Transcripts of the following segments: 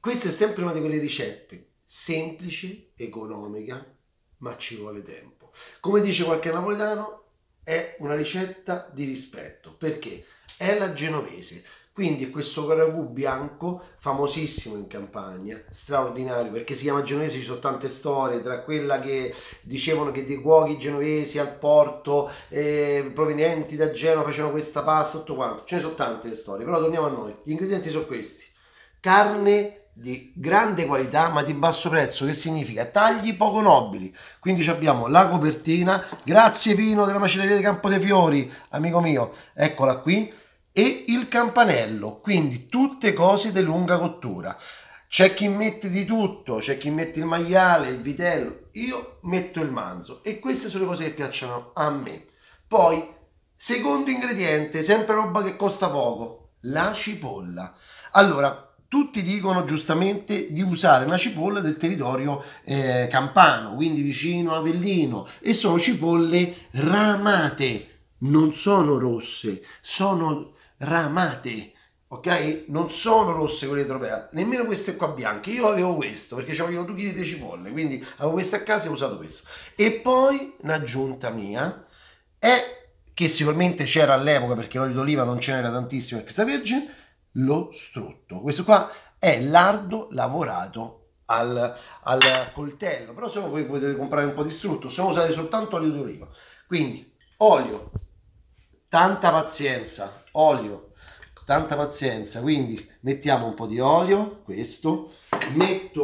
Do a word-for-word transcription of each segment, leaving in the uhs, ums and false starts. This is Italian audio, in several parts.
questa è sempre una di quelle ricette semplice, economica, ma ci vuole tempo. Come dice qualche napoletano, è una ricetta di rispetto, perché è la genovese. Quindi questo ragù bianco, famosissimo in Campania, straordinario, perché si chiama genovese, ci sono tante storie, tra quella che dicevano che dei cuochi genovesi al porto, eh, provenienti da Genova, facevano questa pasta, tutto quanto. Ce ne sono tante le storie, però torniamo a noi. Gli ingredienti sono questi. Carne di grande qualità ma di basso prezzo, che significa tagli poco nobili. Quindi abbiamo la copertina, grazie Pino della macelleria di Campo dei Fiori, amico mio, eccola qui, e il campanello, quindi tutte cose di lunga cottura. C'è chi mette di tutto, c'è chi mette il maiale, il vitello, io metto il manzo, e queste sono le cose che piacciono a me. Poi, secondo ingrediente, sempre roba che costa poco, la cipolla. Allora, tutti dicono giustamente di usare una cipolla del territorio eh, campano, quindi vicino a Avellino, e sono cipolle ramate, non sono rosse, sono ramate, ok? Non sono rosse quelle tropea, nemmeno queste qua bianche. Io avevo questo perché c'avevo due chili di cipolle, quindi avevo queste a casa e ho usato questo. E poi un'aggiunta mia è che sicuramente c'era all'epoca, perché l'olio d'oliva non ce n'era tantissimo perché sta vergine, lo strutto. Questo qua è lardo lavorato al, al coltello, però se no voi potete comprare un po' di strutto, se no usate soltanto olio d'oliva. Quindi olio, tanta pazienza, olio, tanta pazienza, quindi mettiamo un po' di olio, questo, metto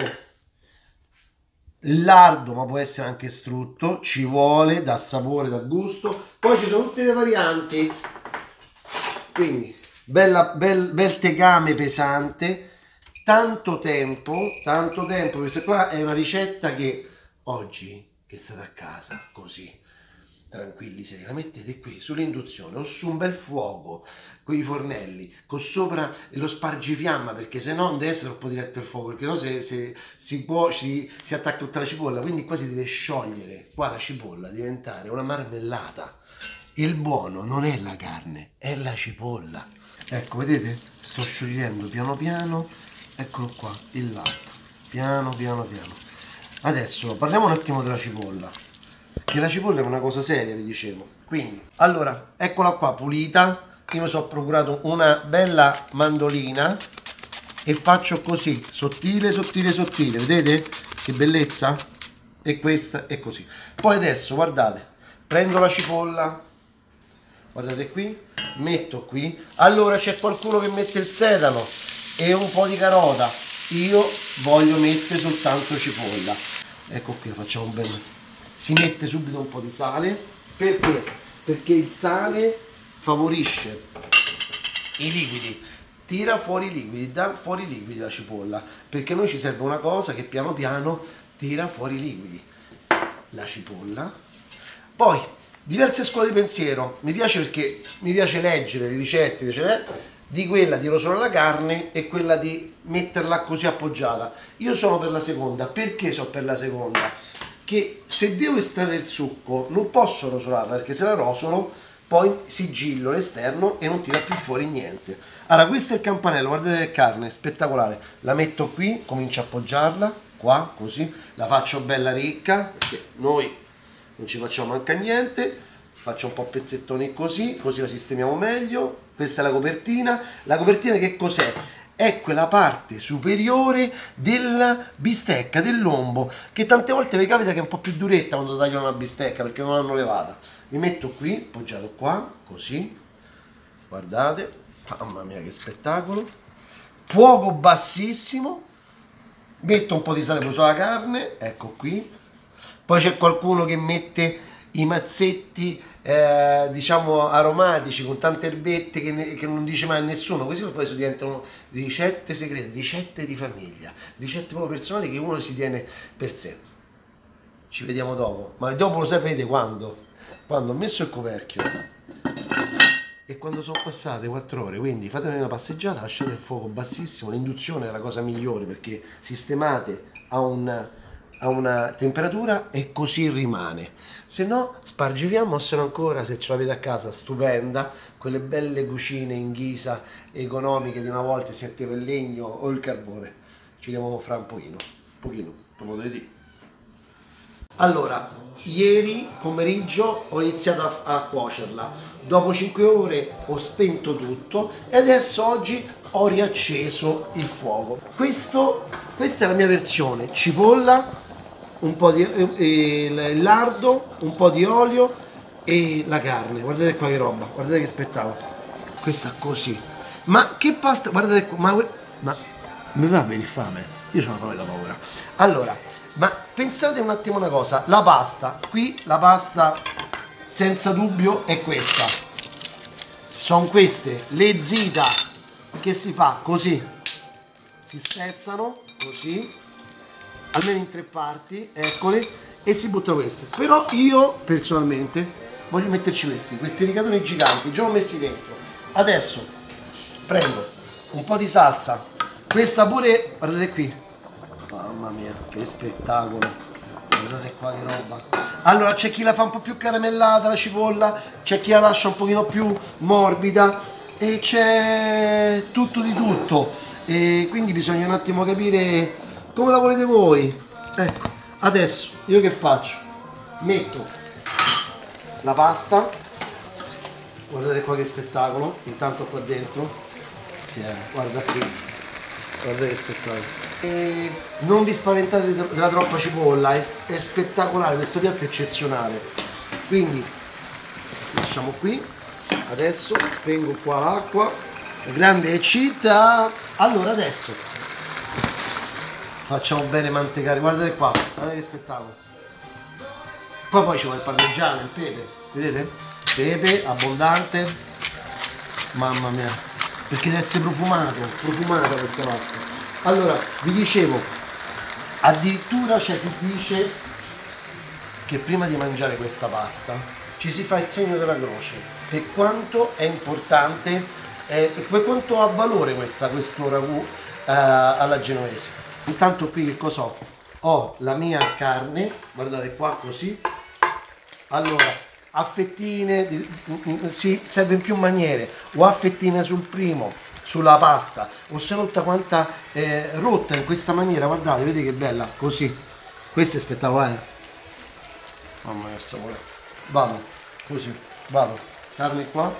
lardo, ma può essere anche strutto, ci vuole, dà sapore, dà gusto. Poi ci sono tutte le varianti, quindi bella, bel, bel tegame pesante, tanto tempo, tanto tempo. Questa qua è una ricetta che oggi, che state a casa così tranquilli, se la mettete qui sull'induzione o su un bel fuoco con i fornelli, con sopra lo spargifiamma, perché se no non deve essere troppo diretto il fuoco, perché no se, se si, può, si, si attacca tutta la cipolla, quindi qua si deve sciogliere qua la cipolla, diventare una marmellata. Il buono non è la carne, è la cipolla. Ecco, vedete? Sto sciogliendo piano piano, eccolo qua, il latte, piano piano piano. Adesso parliamo un attimo della cipolla, che la cipolla è una cosa seria, vi dicevo. Quindi, allora, eccola qua pulita. Io mi sono procurato una bella mandolina e faccio così, sottile, sottile, sottile. Vedete che bellezza? E questa è così. Poi adesso, guardate, prendo la cipolla, guardate qui, metto qui. Allora c'è qualcuno che mette il sedano e un po' di carota. Io voglio mettere soltanto cipolla. Ecco qui, facciamo un bel... Si mette subito un po' di sale, perché? Perché il sale favorisce i liquidi, tira fuori i liquidi, dà fuori i liquidi la cipolla, perché a noi ci serve una cosa che piano piano tira fuori i liquidi, la cipolla. Poi, diverse scuole di pensiero, mi piace perché mi piace leggere le ricette, mi piace, eh, di quella di rosolare la carne e quella di metterla così appoggiata. Io sono per la seconda. Perché sono per la seconda? Che se devo estrarre il succo non posso rosolarla, perché se la rosolo poi sigillo l'esterno e non tira più fuori niente. Allora, questo è il campanello, guardate che carne, spettacolare. La metto qui, comincio a appoggiarla, qua, così, la faccio bella ricca, perché noi non ci facciamo manca niente. Faccio un po' pezzettoni così, così la sistemiamo meglio. Questa è la copertina. La copertina che cos'è? È quella parte superiore della bistecca, del lombo, che tante volte vi capita che è un po' più duretta quando tagliano una bistecca, perché non l'hanno levata. Mi metto qui, appoggiato qua, così, guardate, mamma mia che spettacolo, fuoco bassissimo, metto un po' di sale sulla carne, ecco qui, poi c'è qualcuno che mette i mazzetti eh, diciamo aromatici con tante erbette che, ne, che non dice mai a nessuno, così poi diventano ricette segrete, ricette di famiglia, ricette proprio personali che uno si tiene per sé. Ci vediamo dopo, ma dopo lo sapete quando? Quando ho messo il coperchio e quando sono passate quattro ore, quindi fatemi una passeggiata, lasciate il fuoco bassissimo, l'induzione è la cosa migliore perché sistemate a una, a una temperatura e così rimane. Se no spargiviamo, o se no ancora, se ce l'avete a casa, stupenda, quelle belle cucine in ghisa economiche di una volta, si metteva il legno o il carbone. ci vediamo fra un pochino, un pochino, per modo di dire. Allora, ieri pomeriggio ho iniziato a, a cuocerla, dopo cinque ore ho spento tutto e adesso oggi ho riacceso il fuoco. Questo, questa è la mia versione: cipolla, un po' di eh, il lardo, un po' di olio e la carne. Guardate qua che roba, guardate che spettacolo. Questa così. Ma che pasta, guardate qua, ma, ma mi va a venire fame? Io ho una fame da paura. Allora, ma pensate un attimo una cosa, la pasta, qui la pasta senza dubbio è questa. Sono queste le zita che si fa così, si spezzano così, almeno in tre parti, eccole, e si buttano queste. Però io personalmente voglio metterci questi, questi rigatoni giganti, già ho messi dentro. Adesso prendo un po' di salsa, questa pure, guardate qui, mamma mia che spettacolo, guardate qua che roba. Allora c'è chi la fa un po' più caramellata la cipolla, c'è chi la lascia un pochino più morbida e c'è tutto di tutto, e quindi bisogna un attimo capire come la volete voi. Ecco, adesso io che faccio? Metto la pasta, guardate qua che spettacolo, intanto qua dentro, guarda qui, guardate che spettacolo. E non vi spaventate della troppa cipolla, è, è spettacolare, questo piatto è eccezionale. Quindi lasciamo qui, adesso spengo qua l'acqua, la grande città. Allora adesso facciamo bene mantecare, guardate qua, guardate che spettacolo. Poi poi ci vuole il parmigiano, il pepe, vedete? Pepe abbondante, mamma mia, perché deve essere profumato, profumata questa pasta. Allora, vi dicevo, addirittura c'è chi dice che prima di mangiare questa pasta ci si fa il segno della croce, per quanto è importante eh, e per quanto ha valore questa, questo ragù eh, alla genovese. Intanto qui che cosa ho? Ho la mia carne, guardate qua così. Allora, a fettine, si serve in più maniere, o a fettine sul primo, sulla pasta, o se non tutta quanta eh, rotta in questa maniera, guardate, vedete che bella, così. Questo è spettacolare. Mamma mia, sapore. Vado, così, vado. Carne qua.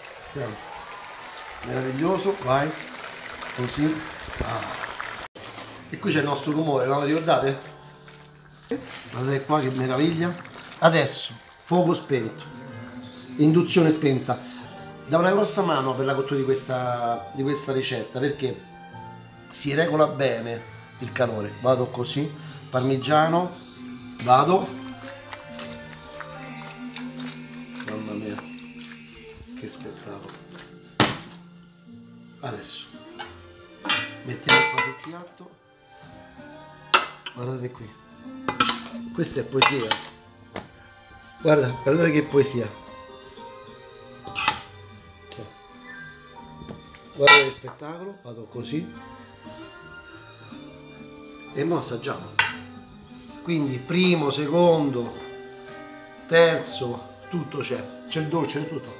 Meraviglioso, vai. Così. Ah. E qui c'è il nostro rumore, no? Ricordate? Guardate qua che meraviglia. Adesso, fuoco spento. Induzione spenta. Da una grossa mano per la cottura di questa, di questa ricetta, perché si regola bene il calore. Vado così, parmigiano, vado, mamma mia che spettacolo. Adesso mettiamo qua sul piatto, guardate qui, questa è poesia, guarda, guardate che poesia. Guardate che spettacolo, vado così e mo assaggiamo. Quindi primo, secondo, terzo, tutto c'è, c'è il dolce, c'è tutto.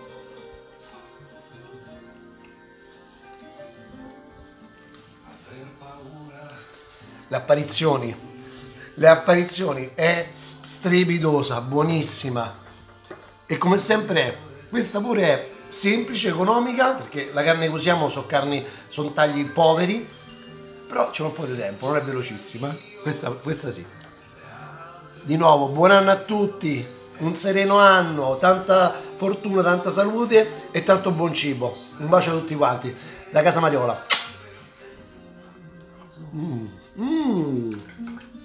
Le apparizioni, le apparizioni è strepitosa, buonissima e come sempre è, questa pure è semplice, economica, perché la carne che usiamo sono carni, sono tagli poveri, però c'è un po' di tempo, non è velocissima, questa, questa sì. Di nuovo, buon anno a tutti, un sereno anno, tanta fortuna, tanta salute e tanto buon cibo. Un bacio a tutti quanti, da Casa Mariola. Mm. Mm.